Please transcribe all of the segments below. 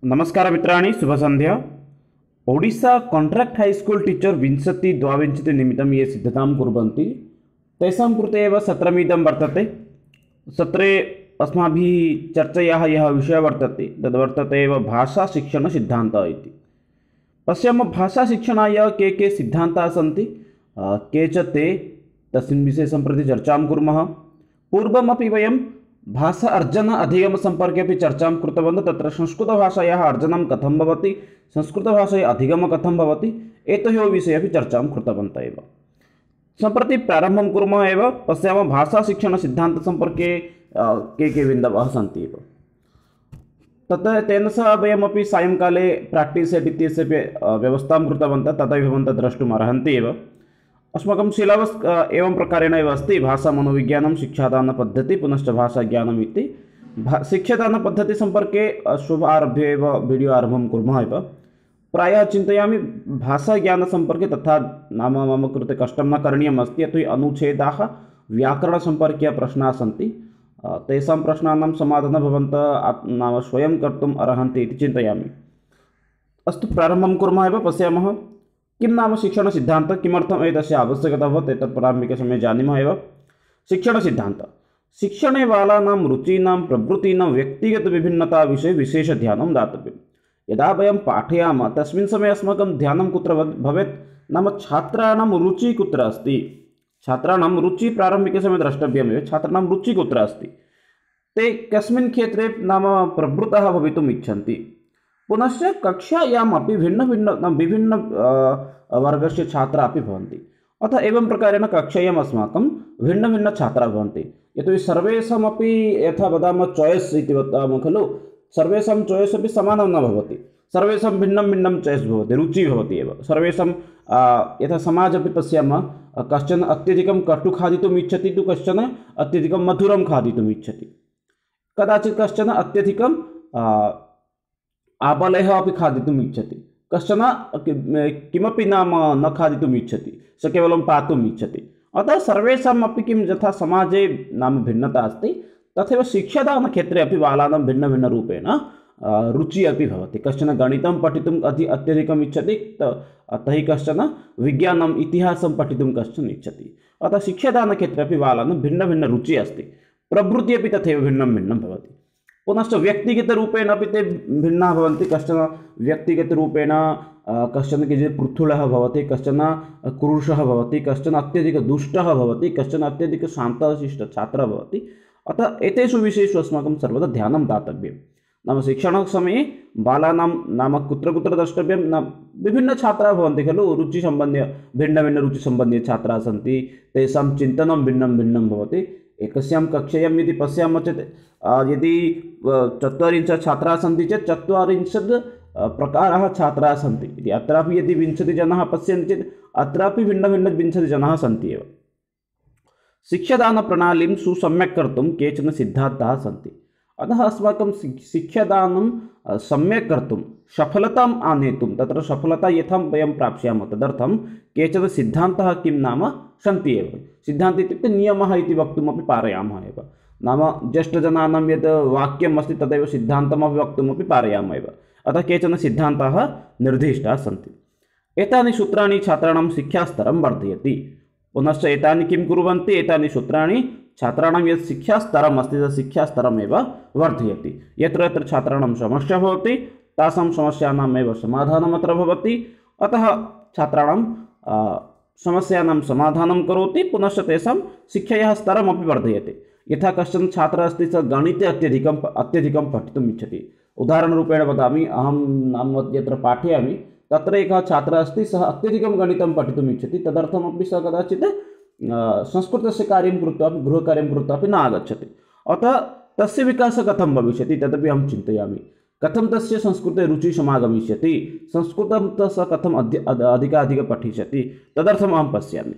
नमस्कार मित्राणि शुभसन्ध्या। ओडिशा कॉन्ट्रैक्ट हाईस्कूल टीचर विंशति द्वाविंशति निमित्तं ये सिद्धतां कुर्वन्ति तेषां कृते एव सत्रमिदं वर्तते। सत्रे अस्माभिः चर्चयाः यः विषयः वर्तते तद्वर्तते एव भाषाशिक्षणसिद्धान्तः इति। पश्यामः भाषाशिक्षणाय के सिद्धान्ताः सन्ति, के च ते तस्मिन् विषये सम्प्रति चर्चां कुर्मः। पूर्वमपि वयं भाषा अर्जन अधिगम संपर्के अपि चर्चां कृतवन्तः। तत्र संस्कृतभाषायाः अर्जनं कथं भवति, संस्कृतभाषायाः अधिगमः कथं भवति, एतयोः विषये अपि चर्चां कृतवन्तः एव। सम्प्रति प्रारम्भं कुर्मः एव। पश्यामः भाषाशिक्षणसिद्धान्तसम्पर्के के बिन्दवः सन्ति एव। तत्र तेन सह वयमपि सायङ्काले प्राक्टीस् सेट् इत्यस्य व्यवस्थां कृतवन्तः, तदपि भवन्तः द्रष्टुम् अर्हन्ति एव। अस्माकं सिलेबस् एवं प्रकारेण एव अस्ति। भाषा मनोविज्ञानं, शिक्षादानपद्धतिः, पुनश्च भाषाज्ञानम् इति। शिक्षादानपद्धतिसम्पर्के शुभारभ्य एव वीडियो आरम्भं कुर्मः एव। प्रायः चिन्तयामि भाषाज्ञानसम्पर्के तथा नाम मम कृते कष्टं न करणीयम् अस्ति, यतोहि अनुच्छेदाः व्याकरणसम्पर्कीय प्रश्नाः सन्ति। तेषां प्रश्नानां समाधानं भवन्तः नाम स्वयं कर्तुम् अर्हन्ति इति चिन्तयामि। अस्तु, प्रारम्भं कुर्मः एव। पश्यामः किं नाम शिक्षणसिद्धान्तः, किमर्थम् एतस्य आवश्यकता भवति, एतत् प्रारम्भिकसमये जानीमः एव। शिक्षणसिद्धान्तः शिक्षणे बालानां रुचीनां प्रवृत्तीनां व्यक्तिगतविभिन्नता विषये विशेषध्यानं दातव्यं। यदा वयं पाठयामः तस्मिन् समये अस्माकं ध्यानं कुत्र भवेत्, नाम छात्राणां रुचिः कुत्र अस्ति। छात्राणां रुचिः प्रारम्भिकसमये द्रष्टव्यमेव। छात्राणां रुचिः कुत्र अस्ति, ते कस्मिन् क्षेत्रे नाम प्रवृत्तः भवितुम् इच्छन्ति। पुनश्च कक्षायामपि विभिन्न वर्गस्य छात्राः अपि भवन्ति। अतः एवं प्रकारेण कक्षायाम् अस्माकं भिन्नछात्राः भवन्ति। यतोहि सर्वेषामपि यथा वदामः चॉइस् इति वदामः खलु, सर्वेषां चॉइस् अपि समानं न भवति। सर्वेषां भिन्नं चॉइस् भवति, रुचिः भवति एव सर्वेषां। यथा समाजे अपि पश्यामः, कश्चन अत्यधिकं कटु खादितुम् इच्छति तु कश्चन अत्यधिकं मधुरं खादितुम् इच्छति। कदाचित् कश्चन अत्यधिकं आपलयः अपि खादितुम् इच्छति, कश्चन किमपि नाम न खादितुम् इच्छति, स केवलं पातुम् इच्छति। अतः सर्वेषामपि किं यथा समाजे नाम भिन्नता अस्ति, तथैव शिक्षादानक्षेत्रे अपि बालानां भिन्नरूपेण रुचिः अपि भवति। कश्चन गणितं पठितुम् अत्यधिकम् इच्छति, तर्हि कश्चन विज्ञानम् इतिहासं पठितुं कश्चन इच्छति। अतः शिक्षादानक्षेत्रे अपि बालानां भिन्नरुचिः अस्ति, प्रवृत्तिः अपि तथैव भिन्नं भवति। पुनश्च व्यक्तिगतरूपेण अपि ते भिन्नाः भवन्ति। कश्चन व्यक्तिगतरूपेण कश्चन किञ्चित् पृथुलः भवति, कश्चन क्रूरः भवति, कश्चन अत्यधिकदुष्टः भवति, कश्चन अत्यधिकशान्तशिष्टः छात्रः भवति। अतः एतेषु विषयेषु अस्माकं सर्वदा ध्यानं दातव्यं। नाम शिक्षणसमये बालानां नाम कुत्र द्रष्टव्यं, नाम विभिन्नछात्राः भवन्ति खलु, रुचिसम्बन्ध्य भिन्नरुचिसम्बन्धीय छात्राः सन्ति, तेषां चिन्तनं भिन्नं भवति। एकस्यां कक्षायां यदि पश्यामः चेत् यदि 40 छात्राः सन्ति चेत् 40 प्रकाराः छात्राः सन्ति इति। अत्रापि यदि 20 जनाः पश्यन्ति चेत् अत्रापि भिन्न 20 जनाः सन्ति एव। शिक्षादानप्रणालीं सुसम्यक् कर्तुं केचन सिद्धान्ताः सन्ति। अतः अस्माकं शिक्षादानं सम्यक् कर्तुं, सफलताम् आनेतुं, तत्र सफलता यथा वयं प्राप्स्यामः तदर्थं केचन सिद्धान्ताः किं नाम सन्ति एव। सिद्धान्तः इत्युक्ते नियमः इति वक्तुमपि पारयामः एव। नाम ज्येष्ठजनानां यद् वाक्यम् अस्ति तदेव सिद्धान्तमपि वक्तुमपि पारयामः एव। अतः केचन सिद्धान्ताः निर्दिष्टाः सन्ति। एतानि सूत्राणि छात्राणां शिक्षास्तरं वर्धयति। पुनश्च एतानि किं कुर्वन्ति, एतानि सूत्राणि छात्राणां यत् शिक्षास्तरम् अस्ति तत् शिक्षास्तरमेव वर्धयति। यत्र यत्र छात्राणां समस्या भवति तासां समस्यानाम् एव समाधानम् अत्र भवति। अतः छात्राणां समस्यानां समाधानं करोति, पुनश्च तेषां शिक्षायाः स्तरमपि वर्धयति। यथा कश्चन छात्रः अस्ति, सः गणिते अत्यधिकं पठितुम् इच्छति। उदाहरणरूपेण वदामि, अहं नाम यत्र पाठयामि तत्र एकः छात्रः अस्ति, सः अत्यधिकं गणितं पठितुम् इच्छति। तदर्थमपि सः कदाचित् संस्कृतस्य कार्यं कृत्वा, गृहकार्यं कृत्वा अपि न आगच्छति। अतः तस्य विकासः कथं भविष्यति तदपि अहं चिन्तयामि। कथं तस्य संस्कृते रुचिः समागमिष्यति, संस्कृतं सः कथम् अधिकाधिकं पठिष्यति, तदर्थम् अहं पश्यामि।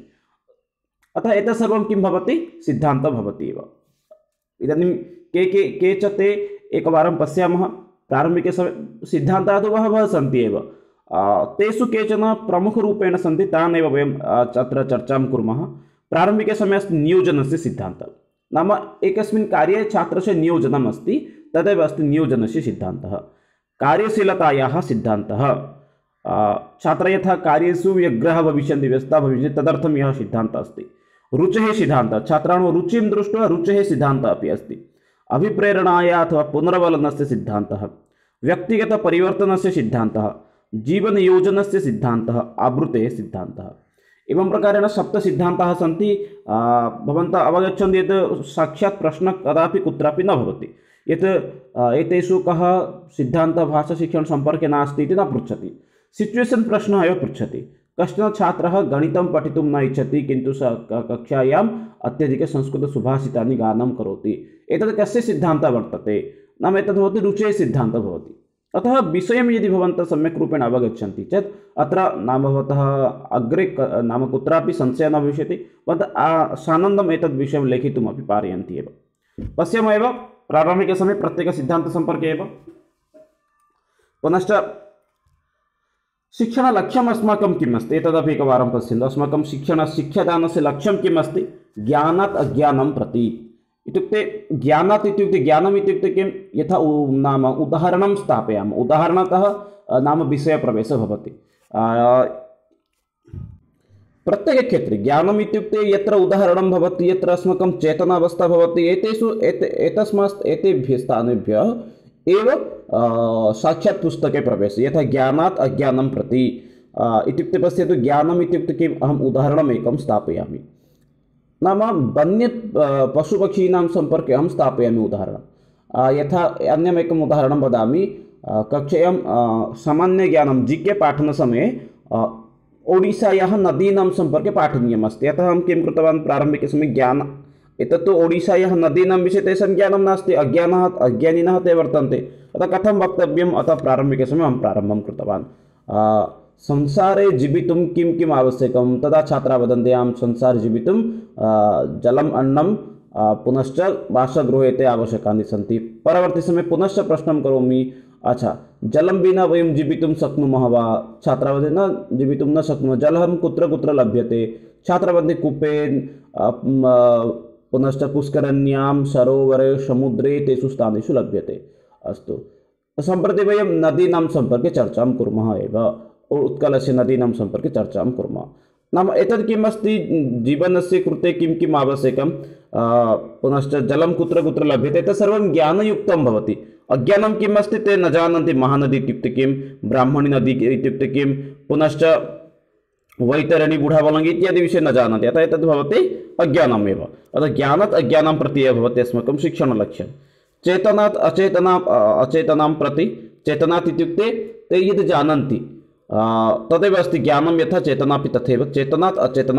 अतः एतत् सर्वं किं भवति, सिद्धान्तः भवति एव। इदानीं के च ते एकवारं पश्यामः। प्रारम्भिकसमये सिद्धान्ताः तु बहवः सन्ति एव, तेषु केचन प्रमुखरूपेण सन्ति, तान् एव वयं अत्र चर्चां कुर्मः। प्रारम्भिकसमये अस्ति नियोजनस्य सिद्धान्तः। नाम एकस्मिन् कार्ये छात्रस्य नियोजनम् अस्ति, तदेव अस्ति नियोजनस्य सिद्धान्तः। कार्यशीलतायाः सिद्धान्तः। छात्र यथा कार्येषु व्यग्रः भविष्यन्ति, व्यस्तः भविष्यन्ति, तदर्थं यः सिद्धान्तः अस्ति। रुचेः सिद्धान्तः, छात्राणां रुचिं दृष्ट्वा रुचेः सिद्धान्तः अपि अस्ति। अभिप्रेरणाया अथवा पुनर्वलनस्य सिद्धान्तः, व्यक्तिगतपरिवर्तनस्य सिद्धान्तः, जीवनयोजनस्य सिद्धान्तः, आवृतेः सिद्धान्तः। एवं प्रकारेण सप्तसिद्धान्ताः सन्ति। भवन्तः अवगच्छन्ति यत् साक्षात् प्रश्नः कदापि कुत्रापि न भवति, यत् एतेषु कः सिद्धान्तः भाषाशिक्षणसम्पर्के नास्ति इति न पृच्छति। सिचुवेशन् प्रश्नः एव पृच्छति। कश्चन छात्रः गणितं पठितुं न इच्छति, किन्तु सः कक्षायाम् अत्यधिकसंस्कृतसुभाषितानि गानं करोति। एतत् कस्य सिद्धान्तः वर्तते? नाम एतद् भवति रुचेः सिद्धान्तः भवति। अतः विषयं यदि भवन्तः सम्यक् रूपेण अवगच्छन्ति चेत् अत्र नाम भवतः अग्रे नाम कुत्रापि संशयः न भविष्यति। भवन्तः सानन्दम् एतद् विषयं लेखितुमपि पारयन्ति एव। पश्यामः एव प्रारम्भिकसमये प्रत्येकसिद्धान्तसम्पर्के एव। पुनश्च शिक्षणलक्ष्यम् अस्माकं किम् अस्ति एतदपि एकवारं पश्यन्तु। अस्माकं शिक्षादानस्य लक्ष्यं किम् अस्ति? ज्ञानात् अज्ञानं प्रति। इत्युक्ते ज्ञानात् इत्युक्ते ज्ञानम् इत्युक्ते किं? यथा नाम उदाहरणं स्थापयामः। उदाहरणतः नाम विषयप्रवेशः भवति। प्रत्येकक्षेत्रे ज्ञानम् इत्युक्ते यत्र उदाहरणं भवति, यत्र अस्माकं चेतनावस्था भवति, एतेभ्यः स्थानेभ्यः एव साक्षात् पुस्तके प्रवेशः। यथा ज्ञानात् अज्ञानं प्रति इत्युक्ते पश्यतु, ज्ञानम् इत्युक्ते किम्? अहम् उदाहरणम् एकं स्थापयामि। नाम वन्य पशुपक्षीणां सम्पर्के अहं स्थापयामि उदाहरणं। यथा अन्यमेकम् उदाहरणं वदामि। कक्षायां सामान्यज्ञानं जीके पाठनसमये ओडिशायाः नदीनां सम्पर्के पाठनीयम् अस्ति। अतः अहं किं कृतवान्? प्रारम्भिकसमये एतत्तु ओडिशायाः नदीनां विषये तेषां ज्ञानं नास्ति, अज्ञानिनः ते वर्तन्ते। अतः कथं वक्तव्यम्? अतः प्रारम्भिकसमये अहं प्रारम्भं कृतवान्। संसारे जीवितुं किं किम् आवश्यकं? तदा छात्राः वदन्ति आं संसारे जीवितुं जलम्, अन्नं, पुनश्च वासगृहे ते आवश्यकानि सन्ति। परवर्ती समये पुनश्च प्रश्नं करोमि, अच्छा जलं विना वयं जीवितुं शक्नुमः वा? छात्राः वदन्ति न, जीवितुं न शक्नुमः। जलं कुत्र कुत्र लभ्यते? छात्राः वदन्ति कूपे, पुनश्च पुष्करण्यां, सरोवरे, समुद्रे, तेषु स्थानेषु लभ्यते। अस्तु, सम्प्रति वयं नदीनां सम्पर्के चर्चां कुर्मः एव। उत्कलस्य नदीनां सम्पर्के चर्चां कुर्मः। नाम एतत् किम् अस्ति? जीवनस्य कृते किं किम् आवश्यकं, पुनश्च जलं कुत्र कुत्र लभ्यते, एतत् सर्वं ज्ञानयुक्तं भवति। अज्ञानं किम् अस्ति? ते न जानन्ति। महानदी इत्युक्ते किं, ब्राह्मणी नदी इत्युक्ते किं, पुनश्च वैतरणी, बुढाबलङ्गी इत्यादि विषये न जानन्ति। अतः एतद् भवति अज्ञानमेव। अतः ज्ञानात् अज्ञानं प्रति एव भवति अस्माकं शिक्षणलक्ष्यं। चेतनात् अचेतनां प्रति। चेतनात् इत्युक्ते ते यद् जानन्ति तदेव अस्ति ज्ञानं, यथा चेतनापि तथैव। चेतनात्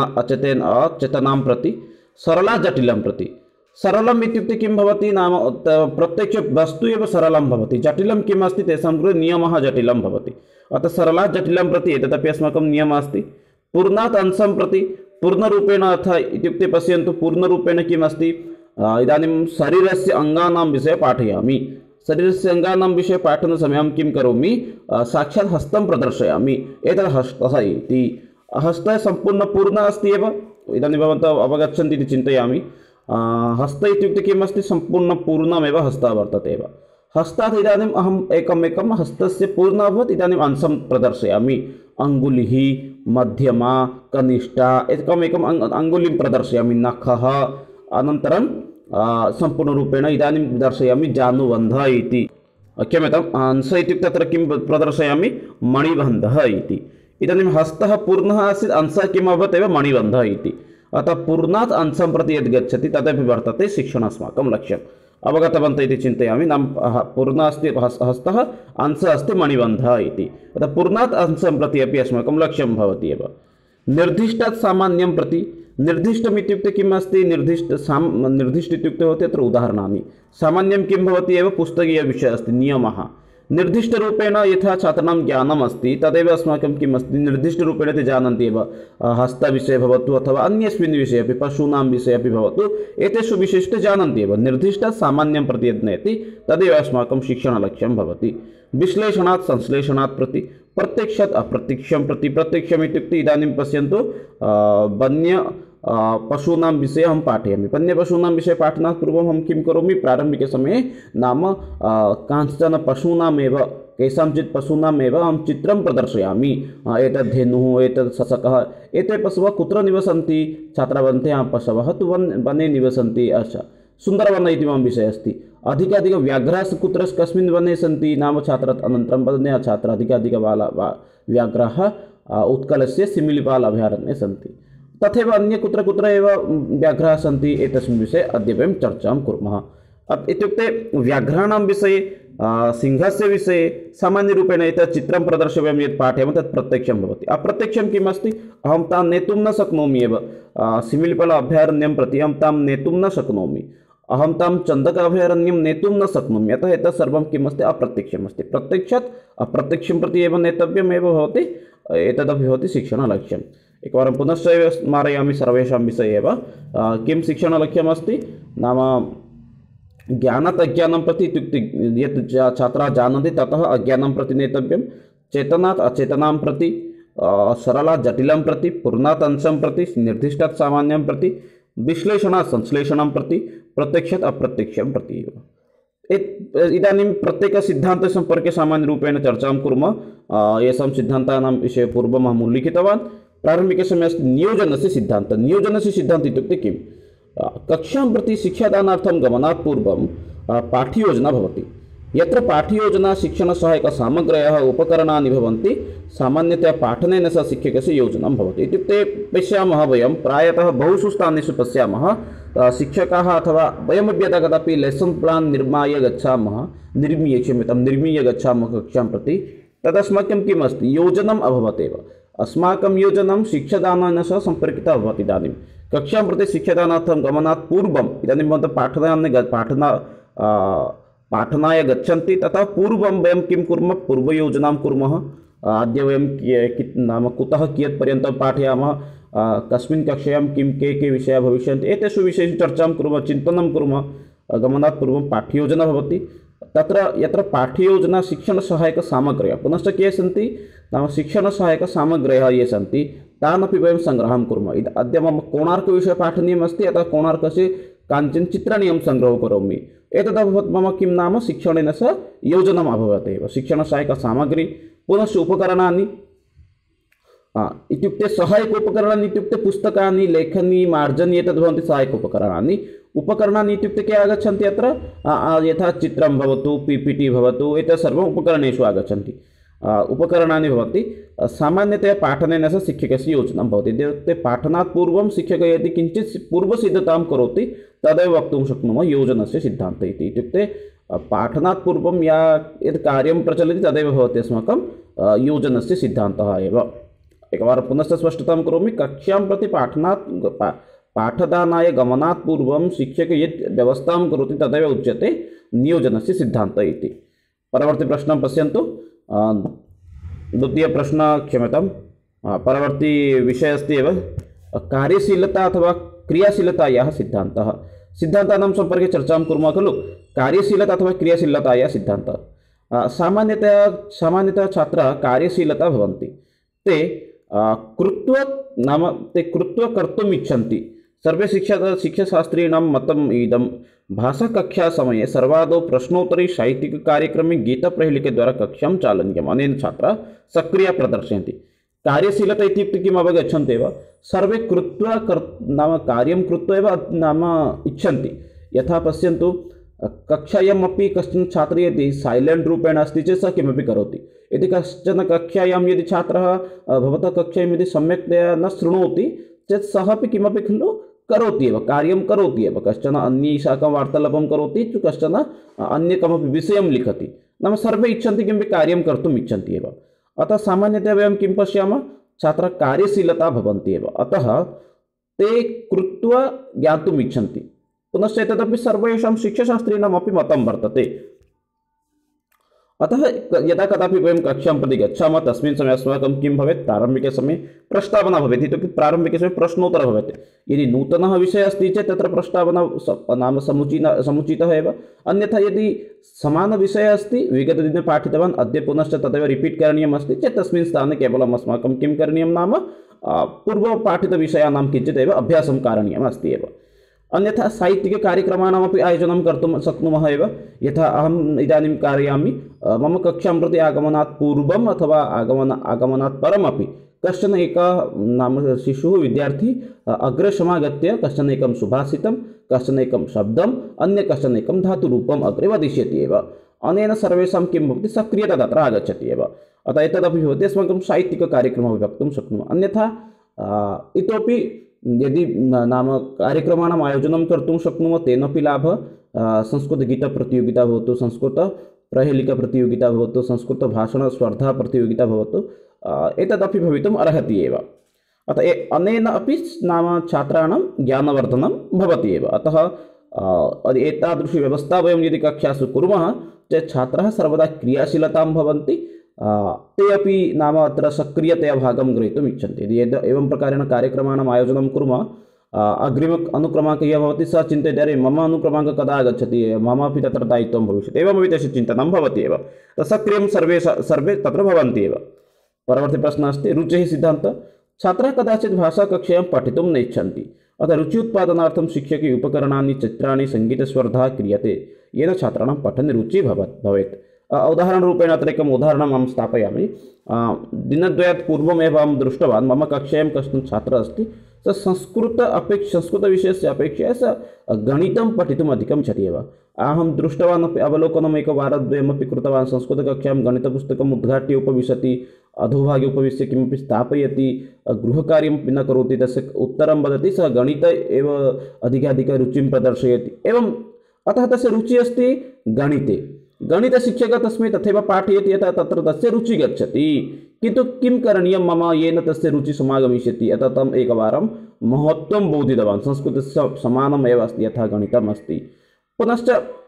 अचेतनां प्रति। सरला जटिलं प्रति। सरलम् इत्युक्ते किं भवति? नाम प्रत्यक्ष वस्तु एव सरलं भवति। जटिलं किम् अस्ति? तेषां कृते नियमः जटिलं भवति। अतः सरला जटिलं प्रति एतदपि अस्माकं नियमः अस्ति। पूर्णात् अंशं प्रति। पूर्णरूपेण अथ इत्युक्ते पश्यन्तु, पूर्णरूपेण किम् अस्ति? इदानीं शरीरस्य अङ्गानां विषये पाठयामि। शरीरस्य अङ्गानां विषये पाठनसमये अहं किं करोमि? साक्षात् हस्तं प्रदर्शयामि। एतत् हस्तः इति। हस्तः सम्पूर्णपूर्णः अस्ति एव। इदानीं भवन्तः अवगच्छन्ति इति चिन्तयामि। हस्त इत्युक्ते किम् अस्ति? सम्पूर्णपूर्णमेव हस्तः वर्तते एव। हस्तात् इदानीम् अहम् एकमेकं हस्तस्य पूर्णः अभवत्, इदानीम् अंशं प्रदर्शयामि। अङ्गुलिः, मध्यमा, कनिष्ठा, एकमेकम् अङ्गुलिं प्रदर्शयामि। नखः, अनन्तरं सम्पूर्णरूपेण इदानीं दर्शयामि जानुबन्धः इति। क्षम्यताम्, अंश इत्युक्ते तत्र किं प्रदर्शयामि? मणिबन्धः इति। इदानीं हस्तः पूर्णः आसीत्, अंशः किम् अभवत् एव? मणिबन्धः इति। अतः पूर्णात् अंशं प्रति यद् गच्छति तदपि वर्तते शिक्षणम् अस्माकं लक्ष्यम्। अवगतवन्तः इति चिन्तयामि। नाम पूर्णः अस्ति हस्तः, अंशः अस्ति मणिबन्धः इति। अतः पूर्णात् अंशं प्रति अपि अस्माकं लक्ष्यं भवति एव। निर्दिष्टात् सामान्यं प्रति। निर्दिष्टम् इत्युक्ते किम् अस्ति? निर्दिष्ट इत्युक्ते भवति अत्र उदाहरणानि। सामान्यं किं भवति एव? पुस्तकीयविषयः अस्ति, नियमः। निर्दिष्टरूपेण यथा छात्राणां ज्ञानम् अस्ति तदेव अस्माकं किम् अस्ति? निर्दिष्टरूपेण ते जानन्ति एव। हस्तविषये भवतु अथवा अन्यस्मिन् विषये अपि, पशूनां विषये अपि भवतु, एतेषु विषयेषु ते जानन्ति एव। निर्दिष्टात् सामान्यं प्रति यद् नयति तदेव अस्माकं शिक्षणलक्ष्यं भवति। विश्लेषणात् संश्लेषणात् प्रति। प्रत्यक्षात् अप्रत्यक्षं प्रति। प्रत्यक्षम् इत्युक्ते इदानीं पश्यन्तु, वन्य पशूनां विषये अहं पाठयामि। वन्यपशूनां विषये पाठनात् पूर्वम् अहं किं करोमि, प्रारम्भिकसमये नाम कांश्चन पशूनामेव केषाञ्चित् पशूनामेव अहं चित्रं प्रदर्शयामि। एतद् धेनुः, एतद् शशकः, एते पशवः कुत्र निवसन्ति, छात्राः वदन्ति पशवः तु वने निवसन्ति। अच्छा, सुन्दरवन इति मम विषयः अस्ति। अधिकाधिक व्याघ्राः कुत्र कस्मिन् वने सन्ति नाम छात्राः अनन्तरं वदन्ति छात्राः व्याघ्राः उत्कलस्य सिमिलिपाल् अभयारण्ये सन्ति। तथैव अन्य कुत्र कुत्र एव व्याघ्राः सन्ति एतस्मिन् विषये अद्य वयं चर्चां कुर्मः। इत्युक्ते व्याघ्राणां विषये सिंहस्य विषये सामान्यरूपेण एतत् चित्रं प्रदर्शयामि यत् पाठयामः तत् प्रत्यक्षं भवति। अप्रत्यक्षं किम् अस्ति, अहं तां नेतुं न शक्नोमि एव। सिमिलिपाल् अभयारण्यं प्रति अहं तां नेतुं न शक्नोमि, अहं तां चन्दक अभयारण्यं नेतुं न शक्नोमि। अतः एतत् सर्वं किम् अस्ति, अप्रत्यक्षम् अस्ति। प्रत्यक्षात् अप्रत्यक्षं प्रति एव नेतव्यमेव भवति। एतदपि भवति शिक्षणलक्ष्यम्। एकवारं पुनश्च एव स्मारयामि सर्वेषां विषये एव किं शिक्षणलक्ष्यमस्ति नाम ज्ञानात् अज्ञानं प्रति, इत्युक्ते यत् छात्राः जानन्ति ततः अज्ञानं प्रति नेतव्यं, चेतनात् अचेतनां प्रति, सरलात् जटिलं प्रति, पूर्णात् अंशं प्रति, निर्दिष्टात् सामान्यं प्रति, विश्लेषणात् संश्लेषणं प्रति, प्रत्यक्षात् अप्रत्यक्षं प्रति। इदानीं प्रत्येकसिद्धान्तसम्पर्के सामान्यरूपेण चर्चां कुर्मः। येषां सिद्धान्तानां विषये पूर्वम् अहम् उल्लिखितवान्। प्रारम्भिकसमये अस्ति नियोजनस्य सिद्धान्तः। नियोजनस्य सिद्धान्तः इत्युक्ते किं, कक्षां प्रति शिक्षादानार्थं गमनात् पूर्वं पाठ्ययोजना भवति। यत्र पाठ्ययोजना शिक्षणसहायकसामग्र्यः उपकरणानि भवन्ति, सामान्यतया पाठनेन सह शिक्षकस्य योजनं भवति। इत्युक्ते पश्यामः वयं प्रायतः बहुषु स्थानेषु पश्यामः शिक्षकाः अथवा वयमपि यदा कदापि लेसन् प्लान् निर्मीय गच्छामः कक्षां प्रति, तदस्माकं किम् अस्ति, योजनम् अभवत् एव। अस्माकं योजनं शिक्षादानेन सह सम्पर्कितः भवति। इदानीं कक्षां प्रति शिक्षादानार्थं गमनात् पूर्वम् इदानीं भवन्तः पाठनाय गच्छन्ति, ततः पूर्वं वयं किं कुर्मः, पूर्वयोजनां कुर्मः। अद्य वयं नाम कुतः कियत् पर्यन्तं पाठयामः, कस्मिन् कक्षायां के विषयाः भविष्यन्ति, एतेषु विषयेषु चर्चां कुर्मः, चिन्तनं कुर्मः। गमनात् पूर्वं पाठ्ययोजना भवति। तत्र यत्र पाठ्ययोजना शिक्षणसहायकसामग्र्यः पुनश्च के सन्ति नाम शिक्षणसहायकसामग्र्यः ये सन्ति तानपि वयं सङ्ग्रहं कुर्मः। अद्य मम कोणार्कविषये पाठनीयम् अस्ति, अतः कोणार्कस्य काञ्चन चित्राणि अहं सङ्ग्रहं करोमि। एतदभवत् मम किं नाम शिक्षणेन सह योजनम् अभवत् एव। शिक्षणसहायकसामग्री पुनश्च उपकरणानि, इत्युक्ते सहायकोपकरणानि इत्युक्ते पुस्तकानि, लेखनी, मार्जनी, एतद् भवन्ति सहायकोपकरणानि। उपकरणानि इत्युक्ते के आगच्छन्ति अत्र, यथा चित्रं भवतु, पीपीटी भवतु, एतत् सर्वम् उपकरणेषु आगच्छन्ति। उपकरणानि भवन्ति। सामान्यतया पाठनेन सह शिक्षकस्य योजनं भवति। इत्युक्ते पाठनात् पूर्वं शिक्षकः यदि किञ्चित् पूर्वसिद्धतां करोति तदेव वक्तुं शक्नुमः योजनस्य सिद्धान्तः इति। इत्युक्ते पाठनात् पूर्वं यत् कार्यं प्रचलति तदेव भवति अस्माकं योजनस्य सिद्धान्तः एव। एकवारं पुनश्च स्पष्टतां करोमि। कक्षां प्रति पाठदानाय गमनात् पूर्वं शिक्षकः यत् व्यवस्थां करोति तदेव उच्यते नियोजनस्य सिद्धान्तः इति। परवर्ती प्रश्नं पश्यन्तु। द्वितीयप्रश्नः, क्षम्यतां, परवर्ती विषयः अस्ति एव कार्यशीलता अथवा क्रियाशीलतायाः सिद्धान्तः। सिद्धान्तानां सम्पर्के चर्चां कुर्मः खलु। कार्यशीलता अथवा क्रियाशीलतायाः सिद्धान्तः। सामान्यतः छात्राः कार्यशीलता भवन्ति। ते कृत्वा कर्तुम् इच्छन्ति। सर्वे शिक्षाशास्त्रिणां मतम् इदं। भाषाकक्षासमये सर्वादौ प्रश्नोत्तरी साहित्यिककार्यक्रमे गीतप्रहेलिकाद्वारा कक्षां चालनीयम्। अनेन छात्राः सक्रियता प्रदर्शयन्ति। कार्यशीलता इत्युक्ते किम् अवगच्छन्ति एव। सर्वे कार्यं कृत्वा एव नाम इच्छन्ति। यथा पश्यन्तु, कक्षायामपि कश्चन छात्रः यदि सैलेण्ट् रूपेण अस्ति चेत् सः किमपि करोति। यदि कश्चन कक्षायां यदि छात्रः भवतः कक्षायां यदि सम्यक्तया न शृणोति चेत् सः अपि किमपि खलु करोति एव, कार्यं करोति एव। कश्चन अन्यैः साकं वार्तालापं करोति, कश्चन अन्य कमपि विषयं लिखति। नाम सर्वे इच्छन्ति किमपि कार्यं कर्तुम् इच्छन्ति एव। अतः सामान्यतया वयं किं पश्यामः, छात्राः कार्यशीलता भवन्ति एव। अतः ते कृत्वा ज्ञातुम् इच्छन्ति। पुनश्च एतदपि सर्वेषां शिक्षाशास्त्रिणामपि मतं वर्तते। अतः यदा कदापि वयं कक्षां प्रति गच्छामः तस्मिन् समये अस्माकं किं भवेत्, प्रारम्भिके समये प्रस्तावना भवेत्, इत्युक्ते प्रारम्भिके समये प्रश्नोत्तरः भवेत्। यदि नूतनः विषयः अस्ति चेत् तत्र प्रस्तावना नाम समुचितः एव। अन्यथा यदि समानविषयः अस्ति, विगतदिने पाठितवान्, अद्य पुनश्च तदेव रिपीट् करणीयम् अस्ति चेत् तस्मिन् स्थाने केवलम् अस्माकं किं करणीयं नाम पूर्वपाठितविषयाणां किञ्चिदेव अभ्यासं कारणीयम् अस्ति एव। अन्यथा साहित्यिककार्यक्रमाणामपि आयोजनं कर्तुं शक्नुमः एव। यथा अहम् इदानीं कारयामि, मम कक्षां प्रति आगमनात् पूर्वम् अथवा आगमनात् परमपि कश्चन एकः नाम शिशुः विद्यार्थी अग्रे समागत्य कश्चन एकं सुभाषितं, कश्चन एकं शब्दम्, अन्य कश्चन एकं धातुरूपम् अग्रे वदिष्यति एव। अनेन सर्वेषां किं भवति, सक्रियता तत्र आगच्छति एव। अतः एतदपि भवति, अस्माकं साहित्यिककार्यक्रमः वक्तुं शक्नुमः। अन्यथा इतोपि यदि नाम कार्यक्रमाणाम् आयोजनं कर्तुं शक्नुमः तेनापि लाभः। संस्कृतगीतप्रतियोगिता भवतु, संस्कृतप्रहेलिकाप्रतियोगिता भवतु, संस्कृतभाषणस्पर्धा प्रतियोगिता भवतु, एतदपि भवितुम् अर्हति एव। अतः अनेन अपि नाम छात्राणां ज्ञानवर्धनं भवति एव। अतः एतादृशी व्यवस्था वयं यदि कक्षासु कुर्मः चेत् छात्राः सर्वदा क्रियाशीलतां भवन्ति, ते अपि नाम अत्र सक्रियतया भागं ग्रहीतुम् इच्छन्ति। यदि एवं प्रकारेण कार्यक्रमाणाम् आयोजनं कुर्मः, अग्रिम अनुक्रमाङ्कः यः भवति सः चिन्तयति, अरे मम अनुक्रमाङ्कः कदा आगच्छति, ममापि तत्र दायित्वं भविष्यति, एवमपि तस्य चिन्तनं भवति एव। सक्रियं सर्वे तत्र भवन्ति एव। परवर्ती प्रश्नः अस्ति, रुचिः सिद्धान्तः। छात्राः कदाचित् भाषाकक्षायां पठितुं न इच्छन्ति, अतः रुचि उत्पादनार्थं शिक्षके उपकरणानि, चित्राणि, सङ्गीतस्पर्धा क्रियते, येन छात्राणां पठने रुचिः भवेत्। उदाहरणरूपेण अत्र एकम् उदाहरणम् अहं स्थापयामि। दिनद्वयात् पूर्वमेव अहं दृष्टवान्, मम कक्षायां कश्चन छात्रः अस्ति, सः संस्कृतविषयस्य अपेक्षया सः गणितं पठितुम् अधिकम् इच्छति एव। अहं दृष्टवान् अपि, अवलोकनम् एकवारद्वयमपि कृतवान्। संस्कृतकक्षायां गणितपुस्तकम् उद्घाट्य उपविशति, अधोभागे उपविश्य किमपि स्थापयति, गृहकार्यं न करोति, तस्य उत्तरं वदति, सः गणिते एव अधिकाधिका रुचिं प्रदर्शयति एवम्। अतः तस्य रुचिः अस्ति गणिते, गणितशिक्षकः तस्मै तथैव पाठयति, यतः तत्र तस्य रुचिः गच्छति। किन्तु किं करणीयं मम, येन तस्य रुचिः समागमिष्यति। अतः तम् एकवारं महत्त्वं बोधितवान्, संस्कृतस्य समानम् एव अस्ति यथा गणितम् अस्ति। पुनश्च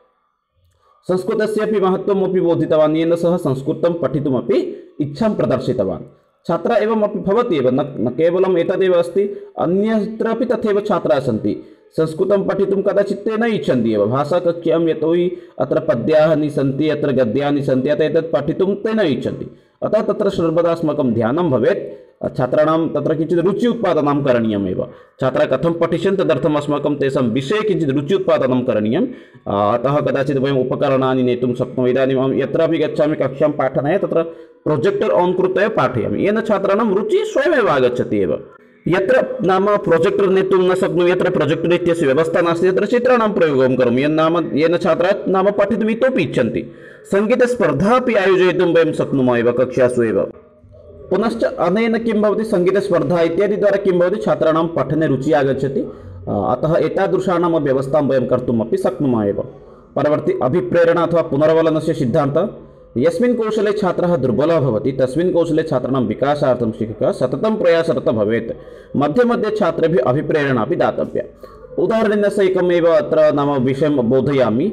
संस्कृतस्यापि महत्त्वमपि बोधितवान्, येन सः संस्कृतं पठितुमपि इच्छां प्रदर्शितवान्। छात्राः एवमपि भवति एव, न केवलम् एतदेव अस्ति, अन्यत्रापि तथैव छात्राः सन्ति। संस्कृतं पठितुं कदाचित् ते न इच्छन्ति एव भाषाकक्षायां, यतोहि अत्र पद्यानि सन्ति, अत्र गद्यानि सन्ति, अतः एतत् पठितुं ते न इच्छन्ति। अतः तत्र सर्वदा अस्माकं ध्यानं भवेत्, छात्राणां तत्र किञ्चित् रुचि उत्पादनं करणीयमेव। छात्राः कथं पठिष्यन्ति तदर्थम् अस्माकं तेषां विषये किञ्चित् रुचि उत्पादनं करणीयम्। अतः कदाचित् वयम् उपकरणानि नेतुं शक्नुमः। इदानीम् अहं यत्रापि गच्छामि कक्षां पाठनाय, तत्र प्रोजेक्टर् आन् कृत्वा एव पाठयामि, येन छात्राणां रुचिः स्वयमेव आगच्छति एव। यत्र नाम प्रोजेक्टर् नेतुं न शक्नोमि, यत्र प्रोजेक्टर् इत्यस्य व्यवस्था नास्ति, तत्र चित्राणां प्रयोगं करोमि, येन छात्राः नाम पठितुम् इतोपि इच्छन्ति। सङ्गीतस्पर्धा अपि आयोजयितुं वयं शक्नुमः एव कक्षासु एव। पुनश्च अनेन किं भवति, सङ्गीतस्पर्धा इत्यादिद्वारा किं भवति, छात्राणां पठने रुचिः आगच्छति। अतः एतादृशानां व्यवस्थां वयं कर्तुमपि शक्नुमः एव। परवर्ती अभिप्रेरणा अथवा पुनर्वलनस्य सिद्धान्तः। यस्मिन् कौशले छात्रः दुर्बलः भवति तस्मिन् कौशले छात्राणां विकासार्थं शिक्षकः सततं प्रयासरतः भवेत्। मध्ये मध्ये छात्रेभ्यः अभिप्रेरणा अपि दातव्या। उदाहरणेन सहितमेव अत्र नाम विषयं बोधयामि।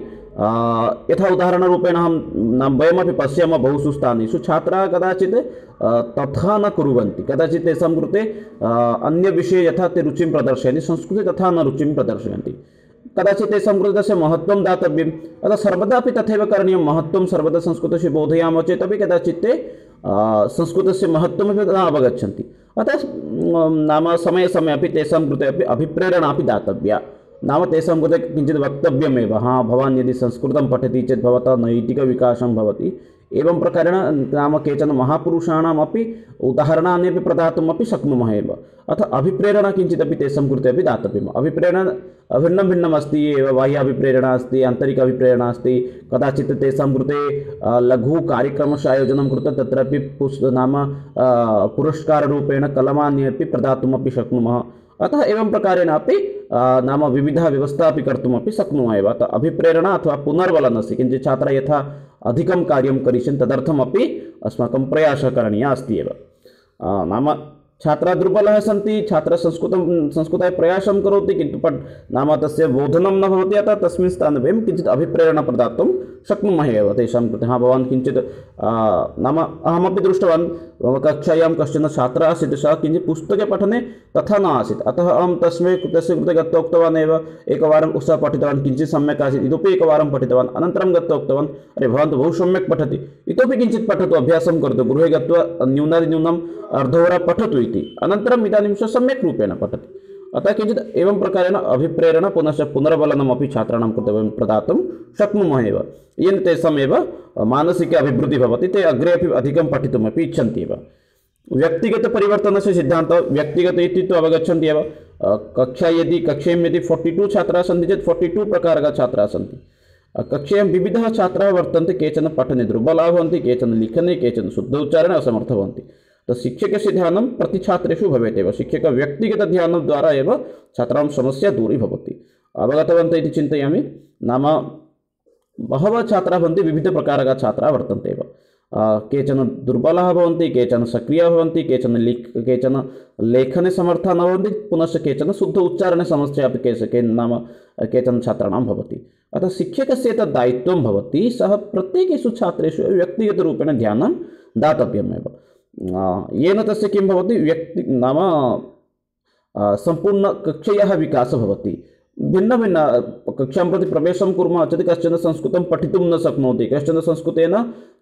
यथा उदाहरणरूपेण वयमपि पश्यामः, बहुषु स्थानेषु छात्राः कदाचित् तथा न कुर्वन्ति, कदाचित् तेषां कृते अन्यविषये यथा ते रुचिं प्रदर्शयन्ति, संस्कृते तथा न रुचिं प्रदर्शयन्ति। कदाचित् तेषां कृते तस्य महत्त्वं दातव्यम्। अतः सर्वदा अपि तथैव करणीयं, महत्त्वं सर्वदा संस्कृतस्य बोधयामः चेदपि कदाचित् ते संस्कृतस्य महत्त्वमपि न अवगच्छन्ति। अतः नाम समये समये अपि तेषां कृते अपि अभिप्रेरणा अपि दातव्या। नाम तेषां कृते किञ्चित् वक्तव्यमेव, भवान् यदि संस्कृतं पठति चेत् भवतः नैतिकविकासं भवति। एवं प्रकारेण नाम केचन महापुरुषाणामपि उदाहरणानि अपि प्रदातुमपि शक्नुमः एव। अतः अभिप्रेरणा किञ्चिदपि तेषां कृते अपि दातव्यम्। अभिप्रेरणा भिन्नं भिन्नम् अस्ति एव, बाह्य अभिप्रेरणा अस्ति, आन्तरिक अभिप्रेरणा अस्ति। कदाचित् तेषां कृते लघु कार्यक्रमस्य आयोजनं कृत्वा तत्रापि नाम पुरस्काररूपेण कलमानि अपि प्रदातुमपि शक्नुमः। अतः एवं प्रकारेण अपि नाम विविधा व्यवस्था अपि कर्तुमपि शक्नुमः एव। अतः अभिप्रेरणा अथवा पुनर्वलनस्य किञ्चित् छात्राः यथा अधिकं कार्यं करिष्यन् तदर्थमपि अस्माकं प्रयासः करणीयः अस्ति एव। नाम छात्राः दुर्बलाः सन्ति, छात्रः संस्कृताय प्रयासं करोति किन्तु नाम तस्य बोधनं न भवति, अतः तस्मिन् स्थाने वयं किञ्चित् अभिप्रेरणा प्रदातुं शक्नुमः एव तेषां कृते। हा, भवान् किञ्चित् नाम अहमपि दृष्टवान्, मम कक्षायां कश्चन छात्रः आसीत्, सः किञ्चित् पुस्तके पठने तथा न आसीत्, अतः अहं तस्य कृते गत्वा उक्तवान् एव, एकवारं सः पठितवान्, किञ्चित् सम्यक् आसीत्, इतोपि एकवारं पठितवान्, अनन्तरं गत्वा उक्तवान्, अरे भवान् तु बहु सम्यक् पठति, इतोपि किञ्चित् पठतु, अभ्यासं करोतु, गृहे गत्वा न्यूनातिन्यूनम् अर्धहोरा पठतु इति, अनन्तरम् इदानीं सः सम्यक् रूपेण पठति। अतः किञ्चित् एवं प्रकारेण अभिप्रेरणा पुनश्च पुनर्बलनमपि छात्राणां कृते वयं प्रदातुं शक्नुमः एव, येन तेषामेव मानसिक अभिवृद्धिः भवति, ते अग्रे अपि अधिकं पठितुमपि इच्छन्ति एव। व्यक्तिगतपरिवर्तनस्य सिद्धान्तः, व्यक्तिगत इति तु अवगच्छन्ति एव, कक्षायां यदि 42 छात्राः सन्ति चेत् 42 प्रकारकाः छात्राः सन्ति। कक्षायां विविधाः छात्राः वर्तन्ते, केचन पठने दुर्बलाः भवन्ति, केचन लिखने, केचन शुद्ध उच्चारणे असमर्थाः भवन्ति। तो शिक्षकस्य ध्यानं प्रतिछात्रेषु भवेत् एव, शिक्षक व्यक्तिगतध्यानद्वारा एव छात्राणां समस्या दूरी भवति। अवगतवन्तः इति चिन्तयामि। नाम बहवः छात्राः भवन्ति, विविधप्रकारकाः छात्राः वर्तन्ते एव, केचन दुर्बलाः भवन्ति, केचन सक्रियाः भवन्ति, केचन लेखने समर्थाः न भवन्ति, पुनश्च केचन शुद्ध उच्चारणे समस्या अपि नाम केचन छात्राणां भवति। अतः शिक्षकस्य एतत् दायित्वं भवति, सः प्रत्येकेषु छात्रेषु व्यक्तिगतरूपेण ध्यानं दातव्यमेव, येन तस्य किं भवति, नाम सम्पूर्णकक्षायाः विकासः भवति। भिन्न कक्षां प्रति प्रवेशं कुर्मः चेत् कश्चन संस्कृतं पठितुं न शक्नोति, कश्चन संस्कृतेन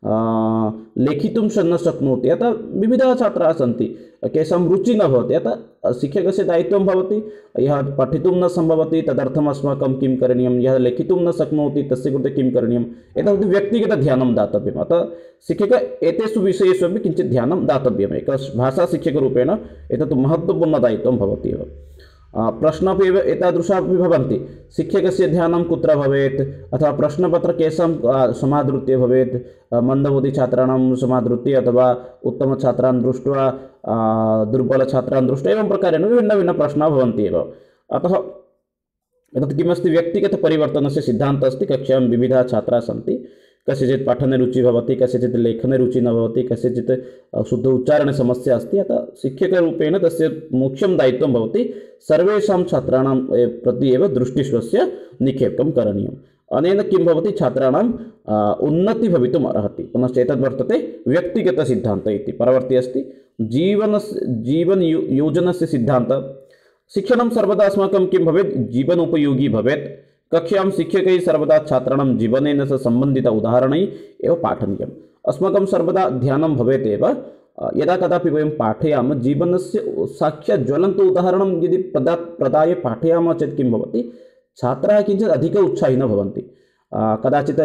लेखितुं न शक्नोति, अतः विविधाः छात्राः सन्ति, केषां रुचिः न भवति, अतः शिक्षकस्य दायित्वं भवति, यः पठितुं न सम्भवति तदर्थम् अस्माकं किं करणीयं, यः लेखितुं न शक्नोति तस्य कृते किं करणीयम्, एतावत् व्यक्तिगतध्यानं दातव्यम्। अतः शिक्षकः एतेषु विषयेषु अपि किञ्चित् ध्यानं दातव्यम्, एकः भाषाशिक्षकरूपेण एतत् महत्त्वपूर्णदायित्वं भवति एव। प्रश्नः अपि एतादृशाः अपि भवन्ति, शिक्षकस्य ध्यानं कुत्र भवेत्, अथवा प्रश्नपत्र केषां समादृत्य भवेत्, मन्दबुद्धिछात्राणां समादृत्य अथवा उत्तमछात्रान् दृष्ट्वा दुर्बलछात्रान् दृष्ट्वा, एवं प्रकारेण भिन्नप्रश्नाः भवन्ति एव। अतः एतत् किमस्ति, व्यक्तिगतपरिवर्तनस्य सिद्धान्तः अस्ति। कक्षायां विविधाः छात्राः सन्ति, कस्यचित् पठने रुचिः भवति, कस्यचित् लेखने रुचिः न भवति, कस्यचित् शुद्ध उच्चारणे समस्या अस्ति, अतः शिक्षकरूपेण तस्य मुख्यं दायित्वं भवति सर्वेषां छात्राणां प्रति एव दृष्टिः स्वस्य निक्षेपं करणीयम्। अनेन किं भवति, छात्राणाम् उन्नतिः भवितुम् अर्हति। पुनश्च एतद् वर्तते व्यक्तिगतसिद्धान्तः इति। परवर्ती अस्ति जीवनयोजनस्य सिद्धान्तः। शिक्षणं सर्वदा अस्माकं किं भवेत्, जीवनोपयोगी भवेत्। कक्षायां शिक्षकैः सर्वदा छात्राणां जीवनेन सह सम्बन्धित उदाहरणैः एव पाठनीयम्। अस्माकं सर्वदा ध्यानं भवेत् एव, यदा कदापि वयं पाठयामः, जीवनस्य साक्षात् ज्वलन्त उदाहरणं यदि प्रदाय पाठयामः चेत् किं भवति, छात्राः किञ्चित् अधिक उत्साहिनः भवन्ति। कदाचित्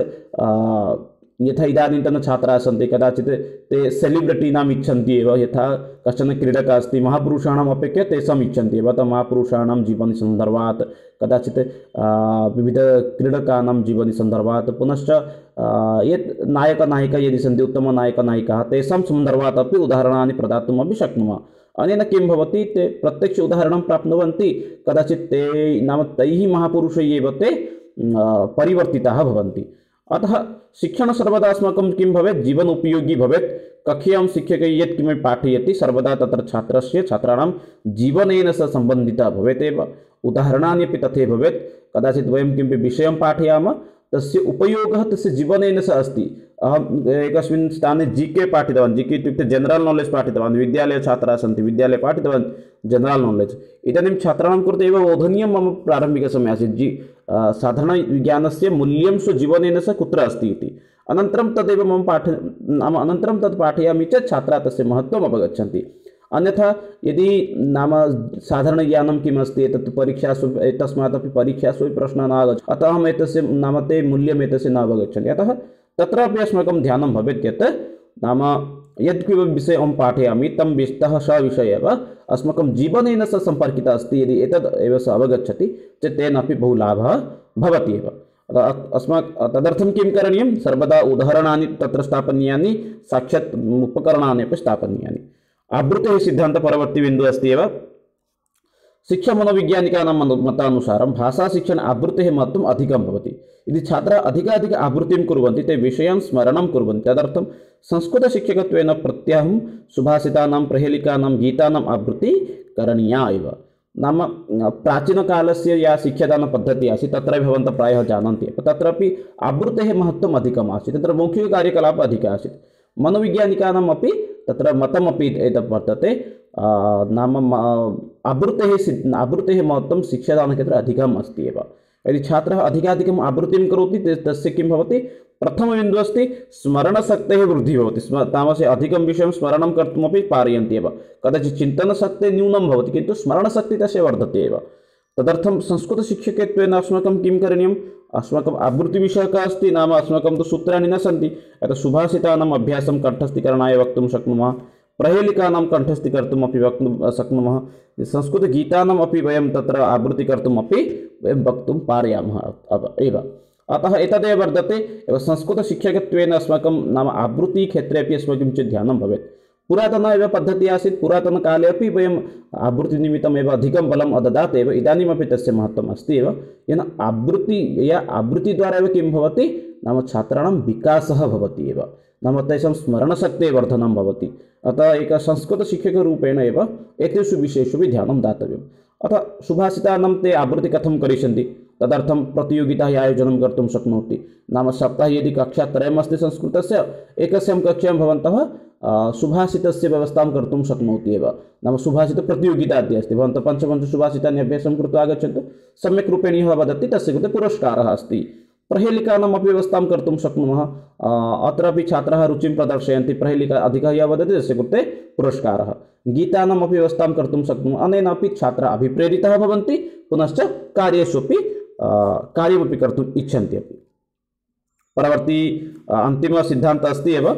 यथा इदानीन्तन छात्राः सन्ति, कदाचित् ते सेलिब्रिटीनाम् इच्छन्ति एव, यथा कश्चन क्रीडकः अस्ति, महापुरुषाणाम् अपेक्षया तेषाम् इच्छन्ति एव, अतः महापुरुषाणां जीवनसन्दर्भात्, कदाचित् विविधक्रीडकानां जीवनसन्दर्भात्, पुनश्च यत् नायकनायिका यदि सन्ति, उत्तमनायकनायिकाः, तेषां सन्दर्भात् अपि उदाहरणानि प्रदातुम् अपि शक्नुमः। अनेन किं भवति, ते प्रत्यक्ष उदाहरणं प्राप्नुवन्ति, कदाचित् ते नाम तैः महापुरुषैः एव ते परिवर्तिताः भवन्ति। अतः शिक्षण सर्वदा अस्माकं किं भवेत्, जीवन उपयोगी भवेत्। कक्षायां शिक्षकः यत् किमपि पाठयति सर्वदा तत्र छात्राणां जीवनेन सह सम्बन्धितः भवेत् एव। उदाहरणानि अपि तथैव भवेत्। कदाचित् वयं किमपि विषयं पाठयामः, तस्य उपयोगः तस्य जीवनेन सह अस्ति। अहम् एकस्मिन् स्थाने जीके पाठितवान्, जीके इत्युक्ते जनरल् नालेज् पाठितवान्। विद्यालयछात्राः सन्ति, विद्यालये पाठितवान् जनरल् नालेज्। इदानीं छात्राणां कृते एव बोधनीयं मम प्रारम्भिकसमये आसीत् साधारणविज्ञानस्य मूल्यं स्वजीवनेन सह कुत्र अस्ति इति। अनन्तरं तदेव मम अनन्तरं तत् पाठयामि चेत् छात्राः तस्य महत्त्वम् अवगच्छन्ति। अन्यथा यदि नाम साधारणज्ञानं किम् अस्ति, एतत् परीक्षासु एतस्मात् अपि परीक्षासु प्रश्नः न आगच्छति, अतः अहम् एतस्य नाम ते मूल्यम् एतस्य न अवगच्छन्ति। अतः तत्रापि अस्माकं ध्यानं भवेत् यत् नाम यत् किमपि विषयम् अहं पाठयामि तं सः विषयः एव अस्माकं जीवनेन सह सम्पर्कितः अस्ति। यदि एतद् एव सः अवगच्छति चेत् तेन अपि बहु लाभः भवति एव। तदर्थं किं करणीयं, सर्वदा उदाहरणानि तत्र स्थापनीयानि, साक्षात् उपकरणानि अपि स्थापनीयानि। आवृत्तेः सिद्धान्तः परवर्ती बिन्दुः अस्ति एव। शिक्षामनोवैज्ञानिकानां मतानुसारं भाषाशिक्षणे आवृत्तेः महत्त्वम् अधिकं भवति। यदि छात्राः अधिकाधिक आवृत्तिं कुर्वन्ति ते विषयान् स्मरणं कुर्वन्ति तदर्थं संस्कृतशिक्षकत्वेन प्रत्यहं सुभाषितानां प्रहेलिकानां गीतानाम् आवृत्तिः करणीया एव। नाम प्राचीनकालस्य या शिक्षादानपद्धतिः आसीत् तत्र भवन्तः प्रायः जानन्ति एव तत्रापि आवृत्तेः महत्त्वम् अधिकम् आसीत् तत्र मौखिककार्यकलापः अधिकः आसीत् मनोवैज्ञानिकानाम् अपि तत्र मतमपि एतत् वर्तते नाम आवृत्तेः महत्त्वं शिक्षादानक्षेत्रे अधिकम् अस्ति एव। यदि छात्रः अधिकाधिकम् आवृत्तिं करोति तस्य किं भवति प्रथमबिन्दुः अस्ति स्मरणशक्तेः वृद्धिः भवति तामसे अधिकं विषयं स्मरणं कर्तुमपि पारयन्ति एव कदाचित् चिन्तनशक्तिः न्यूनं भवति किन्तु स्मरणशक्तिः तस्य वर्धते एव। तदर्थं संस्कृतशिक्षकत्वेन अस्माकं किं करणीयम् अस्माकम् आवृत्तिविषयकः अस्ति नाम अस्माकं तु सूत्राणि न सन्ति अतः सुभाषितानाम् अभ्यासं कण्ठस्थीकरणाय वक्तुं शक्नुमः प्रहेलिकानां कण्ठस्थीकर्तुमपि वक्तुं शक्नुमः संस्कृतगीतानाम् अपि वयं तत्र आवृत्ति कर्तुमपि वयं वक्तुं पारयामः एव। अतः एतदेव वर्तते एव संस्कृतशिक्षकत्वेन अस्माकं नाम आवृत्तिक्षेत्रे अपि अस्माकं किञ्चित् ध्यानं भवेत्। पुरातना एव पद्धतिः आसीत् पुरातनकाले अपि वयम् आवृत्तिनिमित्तम् एव अधिकं बलम् अददात् एव इदानीमपि तस्य महत्त्वम् अस्ति एव येन आवृत्तिद्वारा एव किं भवति नाम छात्राणां विकासः भवति एव नाम तेषां स्मरणशक्तेः वर्धनं भवति। अतः एकः संस्कृतशिक्षकरूपेण एव एतेषु विषयेषु अपि ध्यानं दातव्यम्। अतः सुभाषितानां ते आवृत्ति कथं करिष्यन्ति तदर्थं प्रतियोगितायाः आयोजनं कर्तुं शक्नोति नाम सप्ताहे यदि कक्षात्रयम् अस्ति संस्कृतस्य एकस्यां कक्षायां भवन्तः सुभाषितस्य व्यवस्थां कर्तुं शक्नोति एव नाम सुभाषितप्रतियोगिता इति अस्ति भवन्तः पञ्चपञ्चसुभाषितानि अभ्यासं कृत्वा आगच्छन्तु सम्यक् रूपेण यः वदति तस्य कृते पुरस्कारः अस्ति। प्रहेलिकानाम् अपि व्यवस्थां कर्तुं शक्नुमः अत्रापि छात्राः रुचिं प्रदर्शयन्ति प्रहेलिका अधिकः यः वदति तस्य कृते पुरस्कारः गीतानाम् अपि व्यवस्थां कर्तुं शक्नुमः अनेन अपि छात्राः अभिप्रेरिताः भवन्ति पुनश्च कार्येषु अपि कार्यमपि कर्तुम् इच्छन्ति अपि। परवर्ती अन्तिमः सिद्धान्तः अस्ति एव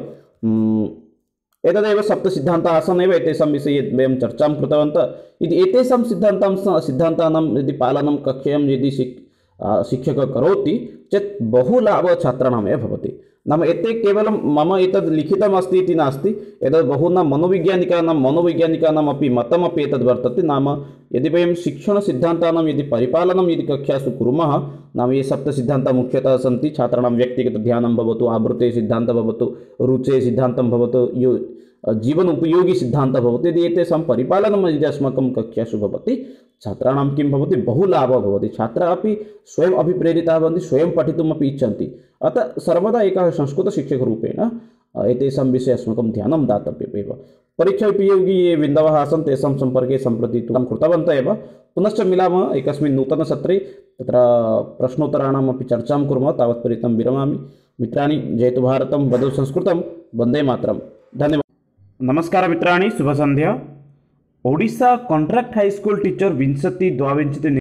एतदेव सप्तसिद्धान्ताः आसन् एव एतेषां विषये वयं चर्चां कृतवन्तः। यदि एतेषां सिद्धान्तानां यदि पालनं कक्षायां यदि शिक्षकः करोति चेत् बहु लाभः छात्राणामेव भवति नाम एते केवलं मम एतद् लिखितमस्ति इति नास्ति एतद् बहूनां मनोवैज्ञानिकानाम् अपि मतमपि एतद् वर्तते नाम यदि वयं शिक्षणसिद्धान्तानां यदि परिपालनं यदि कक्षासु कुर्मः नाम ये सप्तसिद्धान्ताः मुख्यतः सन्ति छात्राणां व्यक्तिगतध्यानं भवतु आवृत्तेः सिद्धान्तः भवतु रुचेः सिद्धान्तं भवतु जीवन उपयोगी सिद्धान्तः भवति यदि एतेषां परिपालनं यदि अस्माकं कक्षासु भवति छात्राणां किं भवति बहु लाभः भवति छात्राः अपि स्वयम् अभिप्रेरिताः भवन्ति स्वयं पठितुमपि इच्छन्ति। अतः सर्वदा एकः संस्कृतशिक्षकरूपेण एतेषां विषये अस्माकं ध्यानं दातव्यमेव। परीक्षावियोगी ये बिन्दवः आसन् तेषां सम्पर्के सम्प्रति कृतवन्तः एव पुनश्च मिलामः एकस्मिन् नूतनसत्रे तत्र प्रश्नोत्तराणाम् अपि चर्चां कुर्मः तावत्पर्यन्तं विरमामि। मित्राणि जयतु भारतं वदतु संस्कृतं वन्दे मातरं। धन्यवादः। नमस्कार मित्राणि शुभसन्ध्या। ओडिशा कॉन्ट्रैक्ट हाईस्कूल टीचर विंशति 22